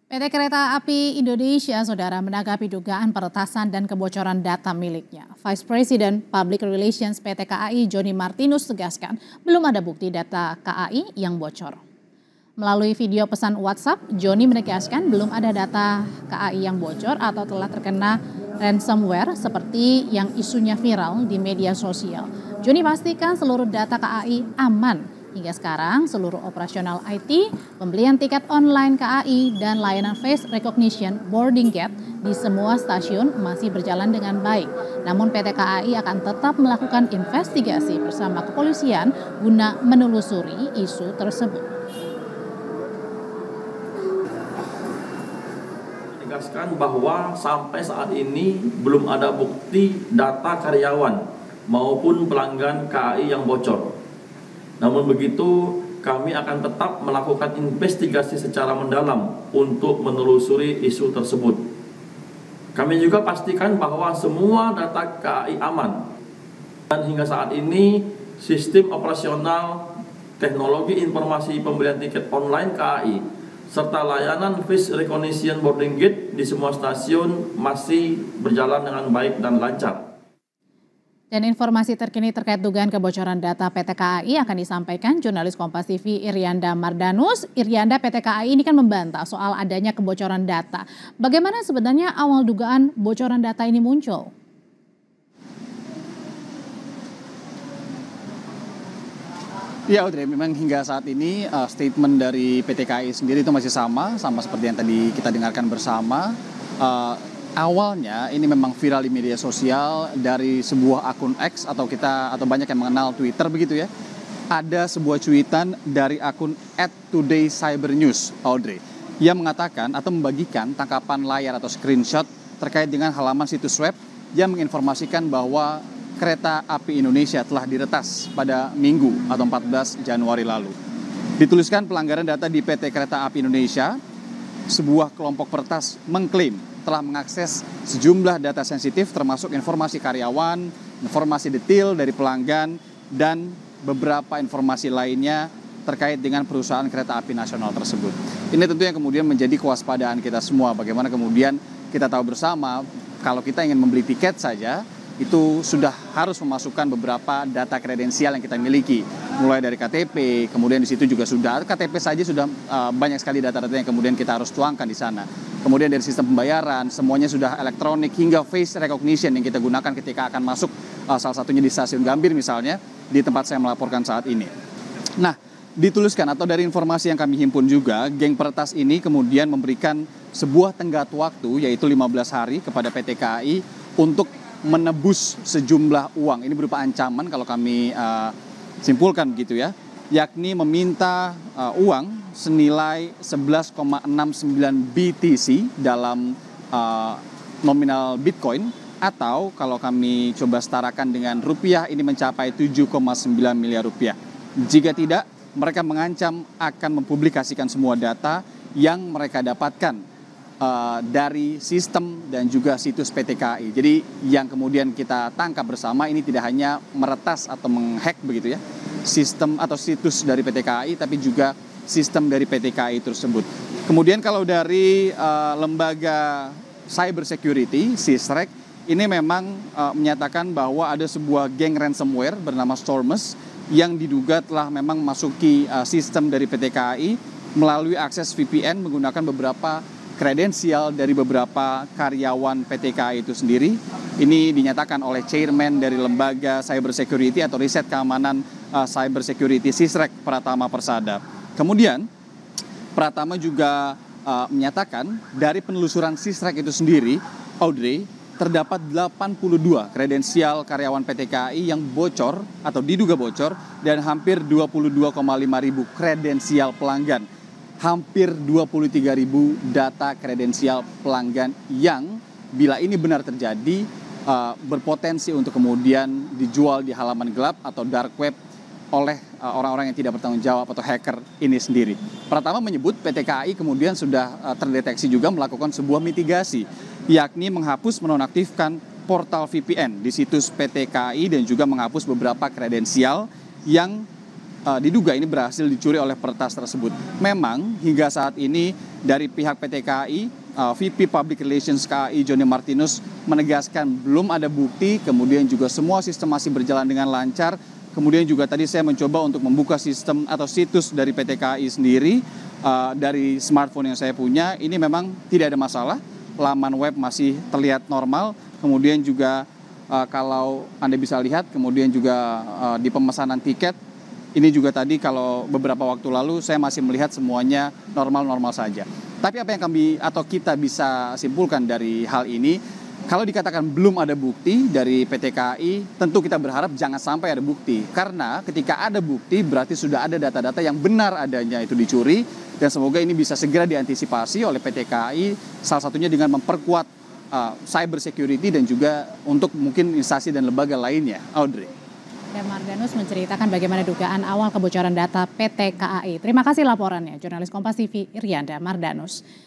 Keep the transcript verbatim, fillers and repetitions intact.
P T Kereta Api Indonesia, Saudara, menanggapi dugaan peretasan dan kebocoran data miliknya. Vice President Public Relations P T K A I Joni Martinus tegaskan belum ada bukti data K A I yang bocor. Melalui video pesan WhatsApp, Joni menegaskan belum ada data K A I yang bocor atau telah terkena ransomware seperti yang isunya viral di media sosial. Joni pastikan seluruh data K A I aman. Hingga sekarang, seluruh operasional I T, pembelian tiket online K A I, dan layanan face recognition boarding gate di semua stasiun masih berjalan dengan baik. Namun P T K A I akan tetap melakukan investigasi bersama kepolisian guna menelusuri isu tersebut. Menegaskan bahwa sampai saat ini belum ada bukti data karyawan maupun pelanggan K A I yang bocor. Namun begitu, kami akan tetap melakukan investigasi secara mendalam untuk menelusuri isu tersebut. Kami juga pastikan bahwa semua data K A I aman. Dan hingga saat ini, sistem operasional teknologi informasi pembelian tiket online K A I serta layanan face recognition boarding gate di semua stasiun masih berjalan dengan baik dan lancar. Dan informasi terkini terkait dugaan kebocoran data P T K A I akan disampaikan jurnalis Kompas T V Irianda Mardanus. Irianda, P T K A I ini kan membantah soal adanya kebocoran data. Bagaimana sebenarnya awal dugaan bocoran data ini muncul? Ya Audrey, memang hingga saat ini uh, statement dari P T K A I sendiri itu masih sama, sama seperti yang tadi kita dengarkan bersama. Uh, Awalnya ini memang viral di media sosial dari sebuah akun X atau kita atau banyak yang mengenal Twitter begitu ya. Ada sebuah cuitan dari akun at today cyber news, Audrey, yang mengatakan atau membagikan tangkapan layar atau screenshot terkait dengan halaman situs web yang menginformasikan bahwa kereta api Indonesia telah diretas pada Minggu atau empat belas Januari lalu. Dituliskan pelanggaran data di P T Kereta Api Indonesia, sebuah kelompok peretas mengklaim telah mengakses sejumlah data sensitif termasuk informasi karyawan, informasi detail dari pelanggan, dan beberapa informasi lainnya terkait dengan perusahaan kereta api nasional tersebut. Ini tentu yang kemudian menjadi kewaspadaan kita semua. Bagaimana kemudian kita tahu bersama kalau kita ingin membeli tiket saja, itu sudah harus memasukkan beberapa data kredensial yang kita miliki. Mulai dari K T P, kemudian di situ juga sudah, K T P saja sudah uh, banyak sekali data-data yang kemudian kita harus tuangkan di sana. Kemudian dari sistem pembayaran, semuanya sudah elektronik hingga face recognition yang kita gunakan ketika akan masuk uh, salah satunya di stasiun Gambir misalnya, di tempat saya melaporkan saat ini. Nah, dituliskan atau dari informasi yang kami himpun juga, geng peretas ini kemudian memberikan sebuah tenggat waktu yaitu lima belas hari kepada P T K A I untuk menebus sejumlah uang. Ini berupa ancaman kalau kami uh, simpulkan begitu ya, yakni meminta uh, uang senilai sebelas koma enam sembilan B T C dalam uh, nominal Bitcoin, atau kalau kami coba setarakan dengan rupiah ini mencapai tujuh koma sembilan miliar rupiah. Jika tidak, mereka mengancam akan mempublikasikan semua data yang mereka dapatkan Uh, dari sistem dan juga situs P T K A I. Jadi yang kemudian kita tangkap bersama ini tidak hanya meretas atau menghack begitu ya sistem atau situs dari P T K A I, tapi juga sistem dari P T K A I tersebut. Kemudian kalau dari uh, lembaga cyber security, SISREC, ini memang uh, menyatakan bahwa ada sebuah geng ransomware bernama Stormus yang diduga telah memang memasuki uh, sistem dari P T K A I melalui akses V P N menggunakan beberapa kredensial dari beberapa karyawan P T K A I itu sendiri. Ini dinyatakan oleh chairman dari lembaga cyber security atau riset keamanan uh, cyber security SISREC, Pratama Persada. Kemudian Pratama juga uh, menyatakan dari penelusuran SISREC itu sendiri, Audrey, terdapat delapan puluh dua kredensial karyawan P T K A I yang bocor atau diduga bocor dan hampir dua puluh dua koma lima ribu kredensial pelanggan. Hampir dua puluh tiga ribu data kredensial pelanggan yang bila ini benar terjadi uh, berpotensi untuk kemudian dijual di halaman gelap atau dark web oleh uh, orang-orang yang tidak bertanggung jawab atau hacker ini sendiri. Pertama menyebut P T K A I kemudian sudah uh, terdeteksi juga melakukan sebuah mitigasi, yakni menghapus menonaktifkan portal V P N di situs P T K A I dan juga menghapus beberapa kredensial yang uh, diduga ini berhasil dicuri oleh peretas tersebut. Memang hingga saat ini dari pihak P T K A I, uh, V P Public Relations K A I Joni Martinus menegaskan belum ada bukti, kemudian juga semua sistem masih berjalan dengan lancar. Kemudian juga tadi saya mencoba untuk membuka sistem atau situs dari P T K A I sendiri, uh, dari smartphone yang saya punya, ini memang tidak ada masalah, laman web masih terlihat normal, kemudian juga uh, kalau Anda bisa lihat, kemudian juga uh, di pemesanan tiket, ini juga tadi kalau beberapa waktu lalu saya masih melihat semuanya normal-normal saja. Tapi apa yang kami atau kita bisa simpulkan dari hal ini, kalau dikatakan belum ada bukti dari P T K A I, tentu kita berharap jangan sampai ada bukti. Karena ketika ada bukti berarti sudah ada data-data yang benar adanya itu dicuri, dan semoga ini bisa segera diantisipasi oleh P T K A I, salah satunya dengan memperkuat uh, cyber security dan juga untuk mungkin instansi dan lembaga lainnya. Audrey. Mardanus menceritakan bagaimana dugaan awal kebocoran data P T K A I. Terima kasih laporannya, jurnalis Kompas T V Irianda Mardanus.